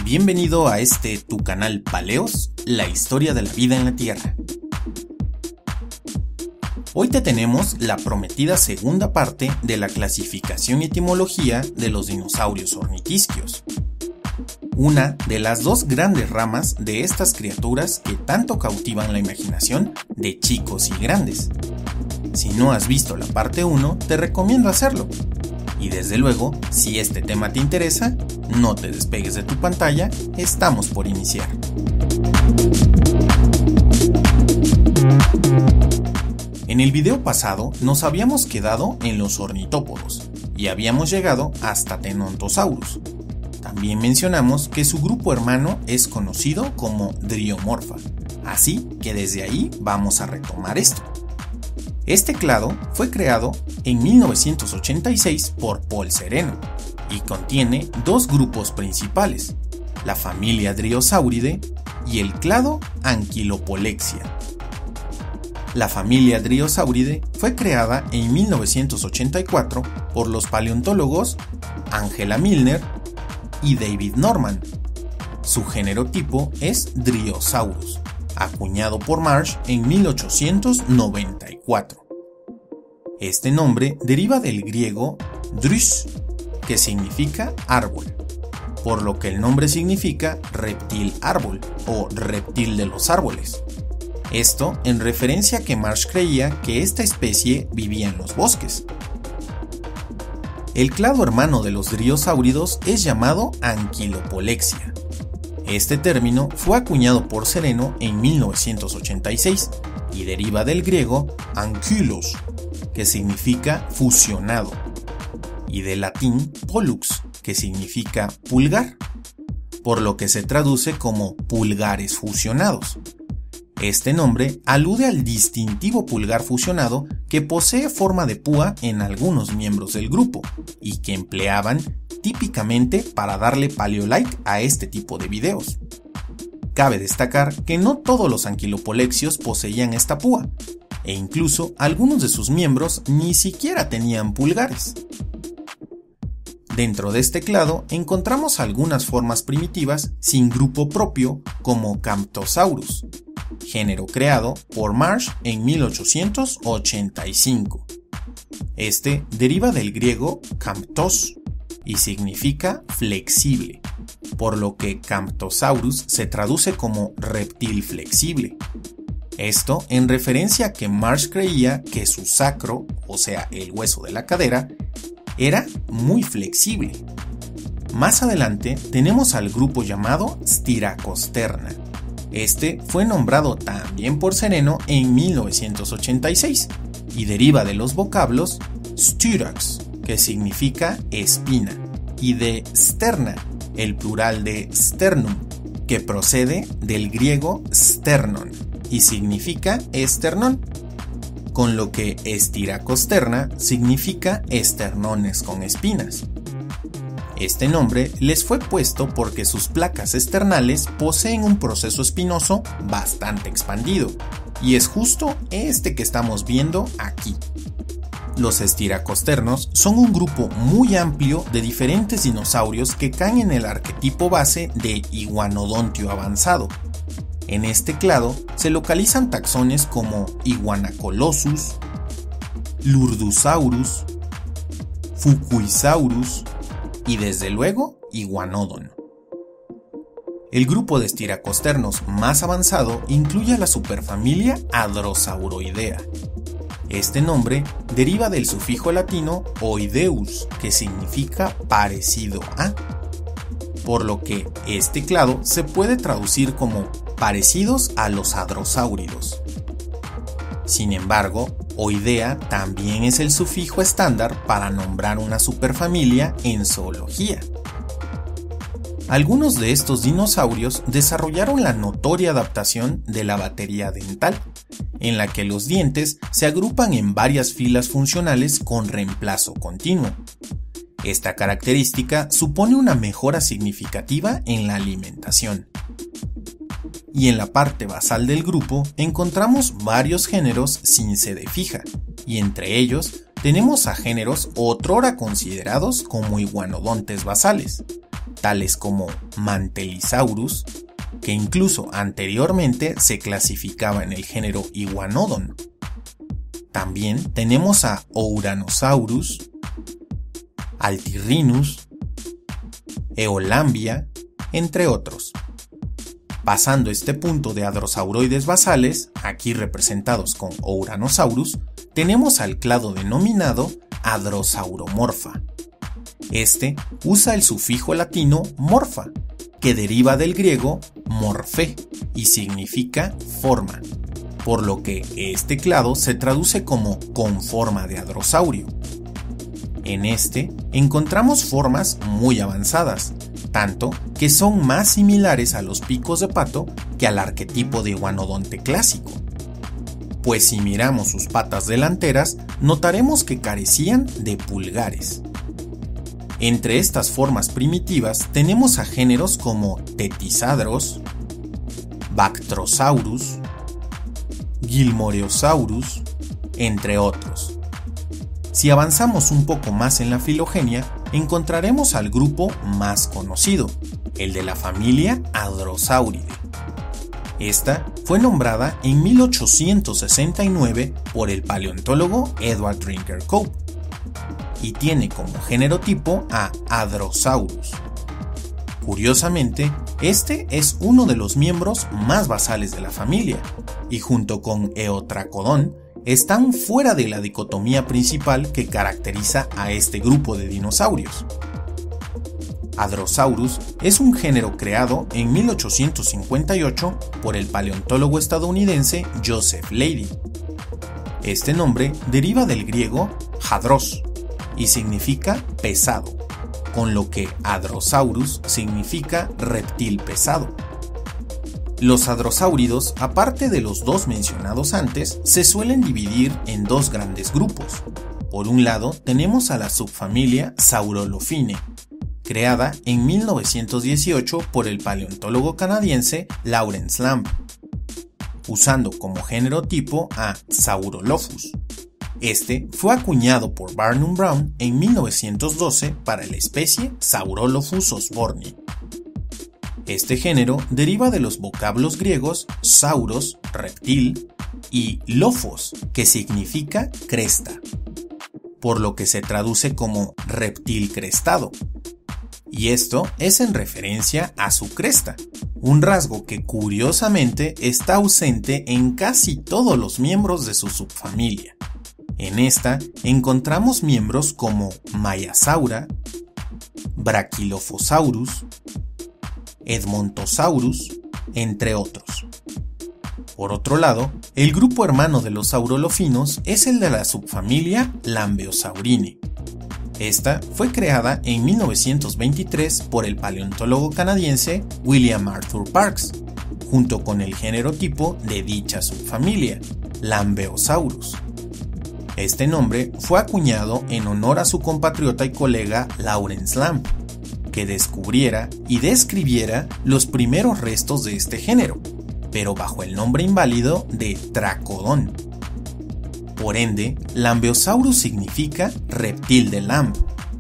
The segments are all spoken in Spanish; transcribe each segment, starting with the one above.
Bienvenido a tu canal Paleos, la historia de la vida en la Tierra. Hoy te tenemos la prometida segunda parte de la clasificación y etimología de los dinosaurios ornitisquios. Una de las dos grandes ramas de estas criaturas que tanto cautivan la imaginación de chicos y grandes. Si no has visto la parte 1, te recomiendo hacerlo. Y desde luego, si este tema te interesa, no te despegues de tu pantalla, estamos por iniciar. En el video pasado nos habíamos quedado en los ornitópodos y habíamos llegado hasta Tenontosaurus. También mencionamos que su grupo hermano es conocido como Dryomorpha, así que desde ahí vamos a retomar esto. Este clado fue creado en 1986 por Paul Sereno y contiene dos grupos principales, la familia Dryosauridae y el clado Ankylopolexia. La familia Dryosauridae fue creada en 1984 por los paleontólogos Angela Milner y David Norman. Su género tipo es Dryosaurus, acuñado por Marsh en 1894. Este nombre deriva del griego drys, que significa árbol, por lo que el nombre significa reptil árbol o reptil de los árboles. Esto en referencia a que Marsh creía que esta especie vivía en los bosques. El clado hermano de los dryosáuridos es llamado Ankylopolexia. Este término fue acuñado por Sereno en 1986 y deriva del griego ankylos, que significa fusionado, y del latín pollux, que significa pulgar, por lo que se traduce como pulgares fusionados. Este nombre alude al distintivo pulgar fusionado que posee forma de púa en algunos miembros del grupo y que empleaban típicamente para darle paleolike a este tipo de videos. Cabe destacar que no todos los anquilopolexios poseían esta púa, e incluso algunos de sus miembros ni siquiera tenían pulgares. Dentro de este clado encontramos algunas formas primitivas sin grupo propio como Camptosaurus, género creado por Marsh en 1885. Este deriva del griego camptos y significa flexible, por lo que Camptosaurus se traduce como reptil flexible. Esto en referencia a que Marsh creía que su sacro, o sea el hueso de la cadera, era muy flexible. Más adelante tenemos al grupo llamado Styracosterna. Este fue nombrado también por Sereno en 1986 y deriva de los vocablos styrax, que significa espina, y de sterna, el plural de sternum, que procede del griego sternon y significa esternón, con lo que Styracosterna significa esternones con espinas. Este nombre les fue puesto porque sus placas esternales poseen un proceso espinoso bastante expandido, y es justo este que estamos viendo aquí. Los styracosternos son un grupo muy amplio de diferentes dinosaurios que caen en el arquetipo base de Iguanodontio avanzado. En este clado se localizan taxones como Iguanacolossus, Lurdusaurus, Fukuisaurus y desde luego Iguanodon. El grupo de styracosternos más avanzado incluye a la superfamilia Hadrosauroidea. Este nombre deriva del sufijo latino oideus, que significa parecido a, por lo que este clado se puede traducir como parecidos a los hadrosáuridos. Sin embargo, oidea también es el sufijo estándar para nombrar una superfamilia en zoología. Algunos de estos dinosaurios desarrollaron la notoria adaptación de la batería dental, en la que los dientes se agrupan en varias filas funcionales con reemplazo continuo. Esta característica supone una mejora significativa en la alimentación. Y en la parte basal del grupo encontramos varios géneros sin sede fija, y entre ellos tenemos a géneros otrora considerados como iguanodontes basales, tales como Mantelisaurus, que incluso anteriormente se clasificaba en el género Iguanodon. También tenemos a Ouranosaurus, Altyrhinus, Eolambia, entre otros. Pasando este punto de hadrosauroides basales, aquí representados con Ouranosaurus, tenemos al clado denominado Hadrosauromorpha. Este usa el sufijo latino morfa, que deriva del griego morfé y significa forma, por lo que este clado se traduce como con forma de hadrosaurio. En este encontramos formas muy avanzadas, tanto que son más similares a los picos de pato que al arquetipo de iguanodonte clásico. Pues si miramos sus patas delanteras, notaremos que carecían de pulgares. Entre estas formas primitivas tenemos a géneros como Tetisadros, Bactrosaurus, Gilmoreosaurus, entre otros. Si avanzamos un poco más en la filogenia, encontraremos al grupo más conocido, el de la familia Hadrosauridae. Esta fue nombrada en 1869 por el paleontólogo Edward Drinker Cope y tiene como género tipo a Hadrosaurus. Curiosamente, este es uno de los miembros más basales de la familia y junto con Eotrachodon están fuera de la dicotomía principal que caracteriza a este grupo de dinosaurios. Hadrosaurus es un género creado en 1858 por el paleontólogo estadounidense Joseph Leidy. Este nombre deriva del griego hadros y significa pesado, con lo que Hadrosaurus significa reptil pesado. Los hadrosáuridos, aparte de los dos mencionados antes, se suelen dividir en dos grandes grupos. Por un lado, tenemos a la subfamilia Saurolophine, creada en 1918 por el paleontólogo canadiense Lawrence Lamb, usando como género tipo a Saurolophus. Este fue acuñado por Barnum Brown en 1912 para la especie Saurolophus osborni. Este género deriva de los vocablos griegos sauros, reptil, y lophos, que significa cresta, por lo que se traduce como reptil crestado. Y esto es en referencia a su cresta, un rasgo que curiosamente está ausente en casi todos los miembros de su subfamilia. En esta encontramos miembros como Maiasaura, Brachylophosaurus, Edmontosaurus, entre otros. Por otro lado, el grupo hermano de los saurolofinos es el de la subfamilia Lambeosaurinae. Esta fue creada en 1923 por el paleontólogo canadiense William Arthur Parkes, junto con el género tipo de dicha subfamilia, Lambeosaurus. Este nombre fue acuñado en honor a su compatriota y colega Lawrence Lamb, que descubriera y describiera los primeros restos de este género, pero bajo el nombre inválido de Trachodon. Por ende, Lambeosaurus significa reptil de Lamb.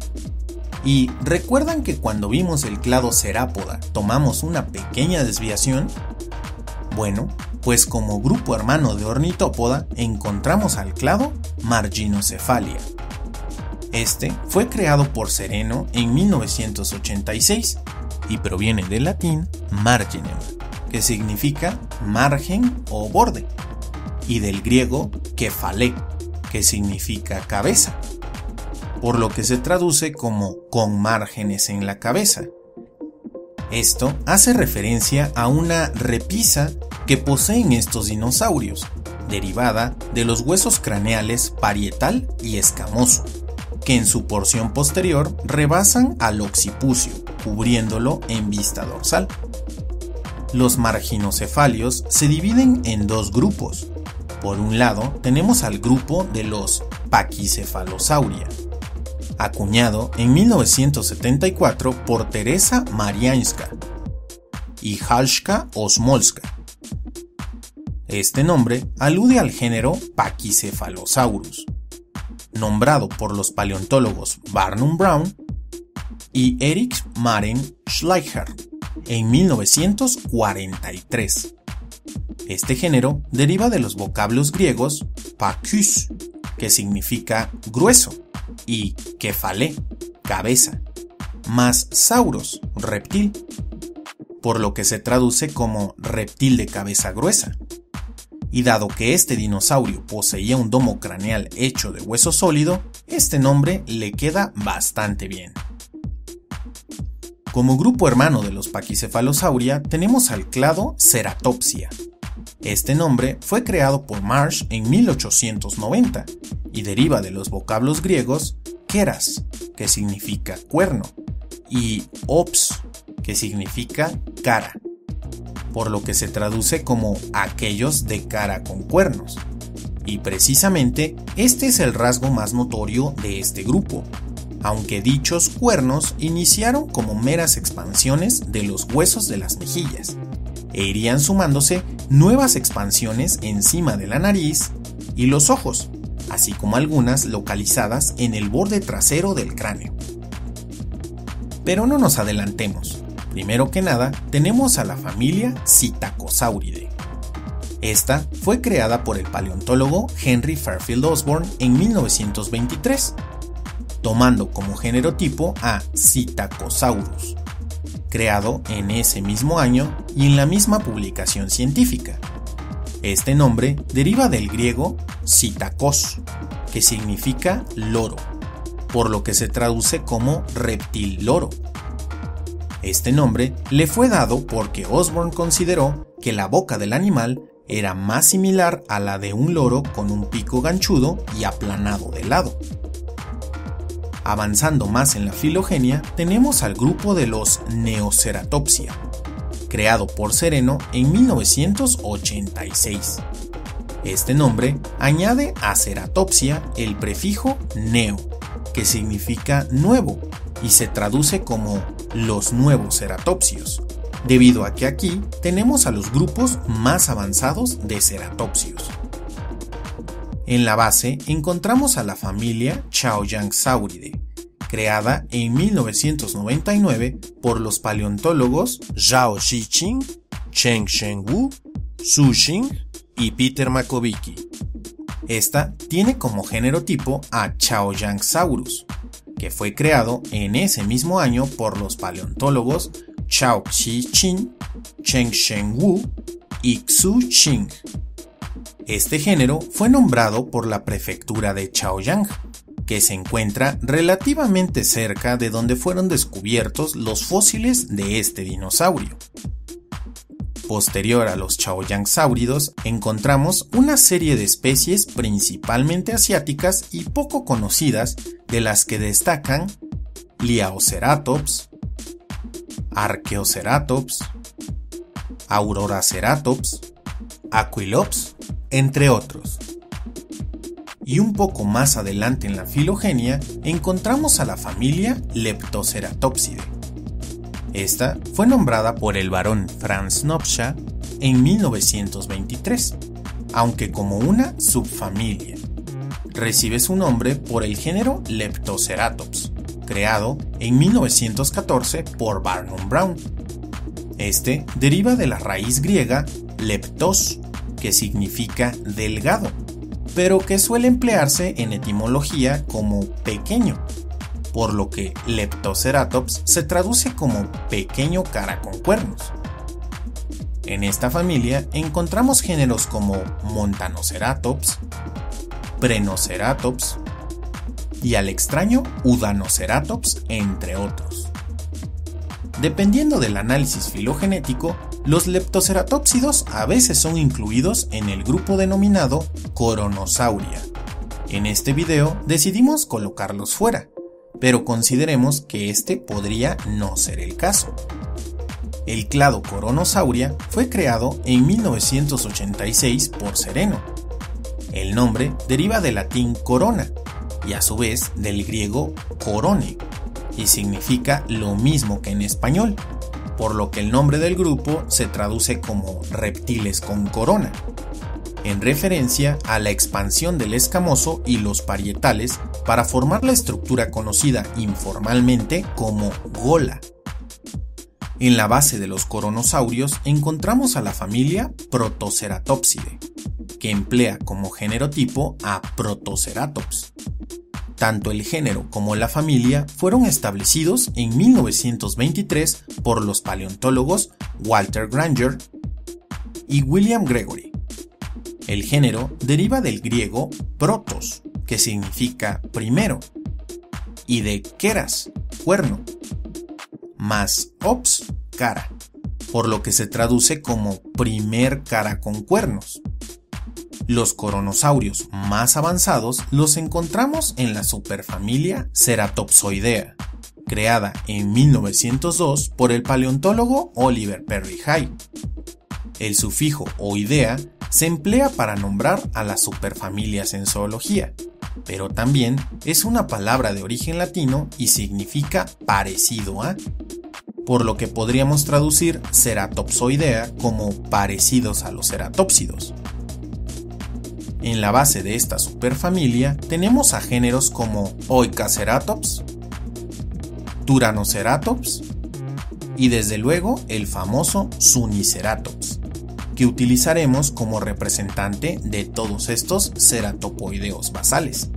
Y ¿recuerdan que cuando vimos el clado Cerápoda tomamos una pequeña desviación? Bueno, pues como grupo hermano de Ornitópoda encontramos al clado Marginocephalia. Este fue creado por Sereno en 1986 y proviene del latín marginem, que significa margen o borde, y del griego kephalé, que significa cabeza, por lo que se traduce como con márgenes en la cabeza. Esto hace referencia a una repisa que poseen estos dinosaurios, derivada de los huesos craneales parietal y escamoso, que en su porción posterior rebasan al occipucio, cubriéndolo en vista dorsal. Los marginocefalios se dividen en dos grupos. Por un lado tenemos al grupo de los Pachycephalosauria, acuñado en 1974 por Teresa Marianska y Halska Osmolska. Este nombre alude al género Pachycephalosaurus, nombrado por los paleontólogos Barnum Brown y Erich Maren Schleicher en 1943. Este género deriva de los vocablos griegos pachus, que significa grueso, y kephalé, cabeza, más sauros, reptil, por lo que se traduce como reptil de cabeza gruesa. Y dado que este dinosaurio poseía un domo craneal hecho de hueso sólido, este nombre le queda bastante bien. Como grupo hermano de los Pachycephalosauria tenemos al clado Ceratopsia. Este nombre fue creado por Marsh en 1890 y deriva de los vocablos griegos keras, que significa cuerno, y ops, que significa cara, por lo que se traduce como aquellos de cara con cuernos. Y precisamente este es el rasgo más notorio de este grupo, aunque dichos cuernos iniciaron como meras expansiones de los huesos de las mejillas, e irían sumándose nuevas expansiones encima de la nariz y los ojos, así como algunas localizadas en el borde trasero del cráneo. Pero no nos adelantemos. Primero que nada, tenemos a la familia Psittacosauridae. Esta fue creada por el paleontólogo Henry Fairfield Osborn en 1923, tomando como género tipo a Psittacosaurus, creado en ese mismo año y en la misma publicación científica. Este nombre deriva del griego psittacos, que significa loro, por lo que se traduce como reptil loro. Este nombre le fue dado porque Osborn consideró que la boca del animal era más similar a la de un loro con un pico ganchudo y aplanado de lado. Avanzando más en la filogenia, tenemos al grupo de los Neoceratopsia, creado por Sereno en 1986. Este nombre añade a Ceratopsia el prefijo neo, que significa nuevo, y se traduce como los nuevos ceratopsios, debido a que aquí tenemos a los grupos más avanzados de ceratopsios. En la base encontramos a la familia Chaoyangsauridae, creada en 1999 por los paleontólogos Zhao Ziqing, Cheng Shengwu, Su Xing y Peter Makovicky. Esta tiene como género tipo a Chaoyangsaurus, que fue creado en ese mismo año por los paleontólogos Zhao Ziqing, Cheng Shengwu y Xu Xing. Este género fue nombrado por la prefectura de Chaoyang, que se encuentra relativamente cerca de donde fueron descubiertos los fósiles de este dinosaurio. Posterior a los chaoyangsáuridos, encontramos una serie de especies principalmente asiáticas y poco conocidas, de las que destacan Liaoceratops, Archaeoceratops, Auroraceratops, Aquilops, entre otros. Y un poco más adelante en la filogenia encontramos a la familia Leptoceratopsidae. Esta fue nombrada por el barón Franz Nopcsa en 1923, aunque como una subfamilia. Recibe su nombre por el género Leptoceratops, creado en 1914 por Barnum Brown. Este deriva de la raíz griega leptos, que significa delgado, pero que suele emplearse en etimología como pequeño, por lo que Leptoceratops se traduce como pequeño cara con cuernos. En esta familia encontramos géneros como Montanoceratops, Prenoceratops y al extraño Udanoceratops, entre otros. Dependiendo del análisis filogenético, los leptoceratópsidos a veces son incluidos en el grupo denominado Coronosauria. En este video decidimos colocarlos fuera, pero consideremos que este podría no ser el caso. El clado Coronosauria fue creado en 1986 por Sereno. El nombre deriva del latín corona y a su vez del griego corone, y significa lo mismo que en español, por lo que el nombre del grupo se traduce como reptiles con corona. en referencia a la expansión del escamoso y los parietales para formar la estructura conocida informalmente como gola. En la base de los coronosaurios encontramos a la familia Protoceratopsidae, que emplea como género tipo a Protoceratops. Tanto el género como la familia fueron establecidos en 1923 por los paleontólogos Walter Granger y William Gregory. El género deriva del griego protos, que significa primero, y de keras, cuerno, más ops, cara, por lo que se traduce como primer cara con cuernos. Los coronosaurios más avanzados los encontramos en la superfamilia Ceratopsoidea, creada en 1902 por el paleontólogo Oliver Perry Hay. El sufijo oidea se emplea para nombrar a las superfamilias en zoología, pero también es una palabra de origen latino y significa parecido a, por lo que podríamos traducir Ceratopsoidea como parecidos a los ceratópsidos. En la base de esta superfamilia tenemos a géneros como Oikaceratops, Turanoceratops y desde luego el famoso Suniceratops, que utilizaremos como representante de todos estos ceratopoideos basales.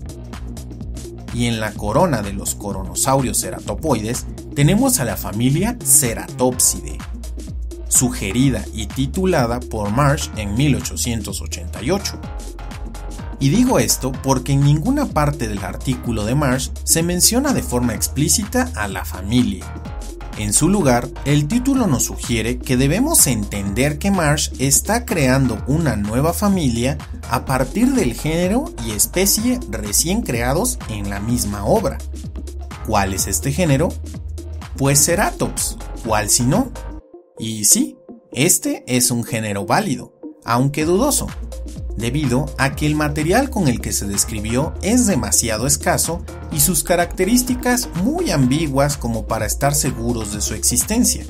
Y en la corona de los coronosaurios ceratopoides tenemos a la familia Ceratopsidae, sugerida y titulada por Marsh en 1888. Y digo esto porque en ninguna parte del artículo de Marsh se menciona de forma explícita a la familia. En su lugar, el título nos sugiere que debemos entender que Marsh está creando una nueva familia a partir del género y especie recién creados en la misma obra. ¿Cuál es este género? Pues Ceratops, ¿cuál si no? Y sí, este es un género válido, aunque dudoso, debido a que el material con el que se describió es demasiado escaso y sus características muy ambiguas como para estar seguros de su existencia.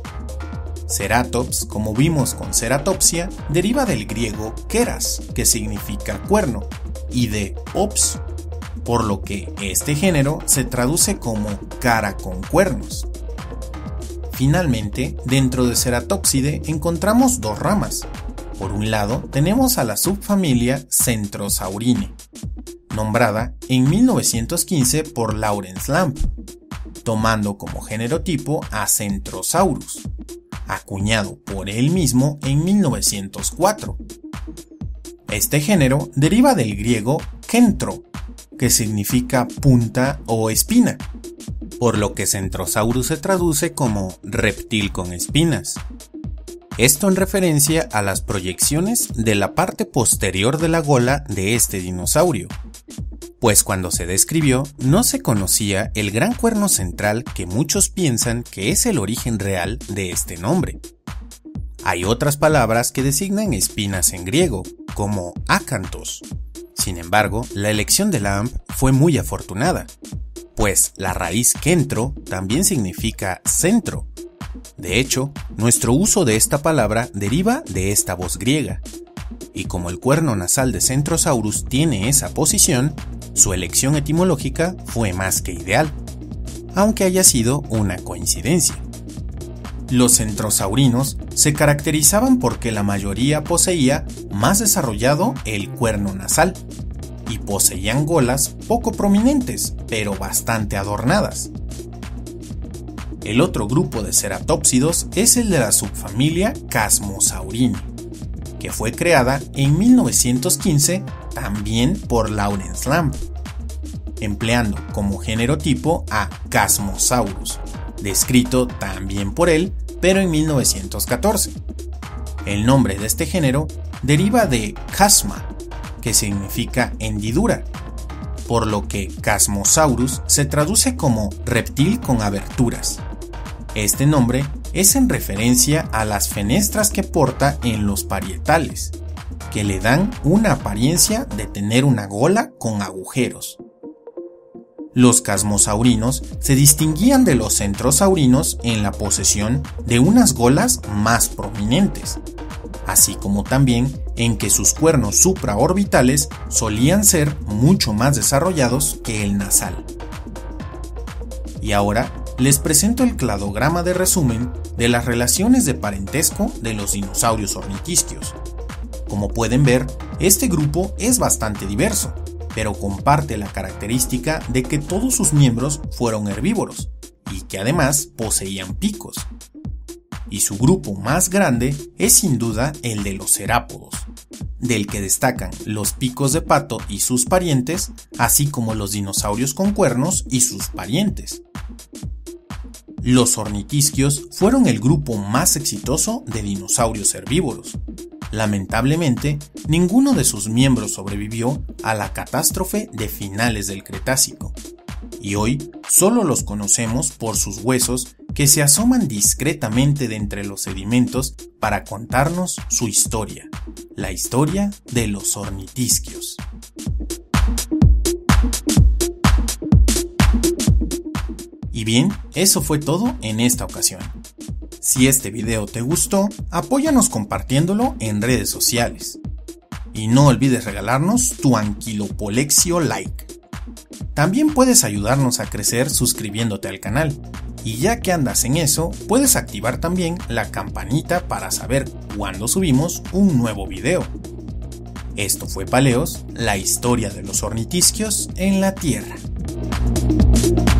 Ceratops, como vimos con ceratopsia, deriva del griego keras, que significa cuerno, y de ops, por lo que este género se traduce como cara con cuernos. Finalmente, dentro de Ceratopsidae encontramos dos ramas. Por un lado, tenemos a la subfamilia Centrosaurinae, nombrada en 1915 por Lawrence Lamb, tomando como género tipo a Centrosaurus, acuñado por él mismo en 1904. Este género deriva del griego kentro, que significa punta o espina, por lo que Centrosaurus se traduce como reptil con espinas. Esto en referencia a las proyecciones de la parte posterior de la gola de este dinosaurio, pues cuando se describió no se conocía el gran cuerno central que muchos piensan que es el origen real de este nombre. Hay otras palabras que designan espinas en griego, como acanthos. Sin embargo, la elección de Lamb fue muy afortunada, pues la raíz kentro también significa centro. De hecho, nuestro uso de esta palabra deriva de esta voz griega, y como el cuerno nasal de Centrosaurus tiene esa posición, su elección etimológica fue más que ideal, aunque haya sido una coincidencia. Los centrosaurinos se caracterizaban porque la mayoría poseía más desarrollado el cuerno nasal, y poseían golas poco prominentes, pero bastante adornadas. El otro grupo de ceratópsidos es el de la subfamilia Chasmosaurinae, que fue creada en 1915 también por Lawrence Lamb, empleando como género tipo a Chasmosaurus, descrito también por él, pero en 1914. El nombre de este género deriva de chasma, que significa hendidura, por lo que Chasmosaurus se traduce como reptil con aberturas. Este nombre es en referencia a las fenestras que porta en los parietales, que le dan una apariencia de tener una gola con agujeros. Los chasmosaurinos se distinguían de los centrosaurinos en la posesión de unas golas más prominentes, así como también en que sus cuernos supraorbitales solían ser mucho más desarrollados que el nasal. Y ahora les presento el cladograma de resumen de las relaciones de parentesco de los dinosaurios ornitisquios. Como pueden ver, este grupo es bastante diverso, pero comparte la característica de que todos sus miembros fueron herbívoros y que además poseían picos. Y su grupo más grande es sin duda el de los cerápodos, del que destacan los picos de pato y sus parientes, así como los dinosaurios con cuernos y sus parientes. Los ornitisquios fueron el grupo más exitoso de dinosaurios herbívoros. Lamentablemente, ninguno de sus miembros sobrevivió a la catástrofe de finales del Cretácico, y hoy solo los conocemos por sus huesos que se asoman discretamente de entre los sedimentos para contarnos su historia, la historia de los ornitisquios. Y bien, eso fue todo en esta ocasión. Si este video te gustó, apóyanos compartiéndolo en redes sociales. Y no olvides regalarnos tu Anquilopolexio like. También puedes ayudarnos a crecer suscribiéndote al canal. Y ya que andas en eso, puedes activar también la campanita para saber cuándo subimos un nuevo video. Esto fue Paleos, la historia de los ornitisquios en la Tierra.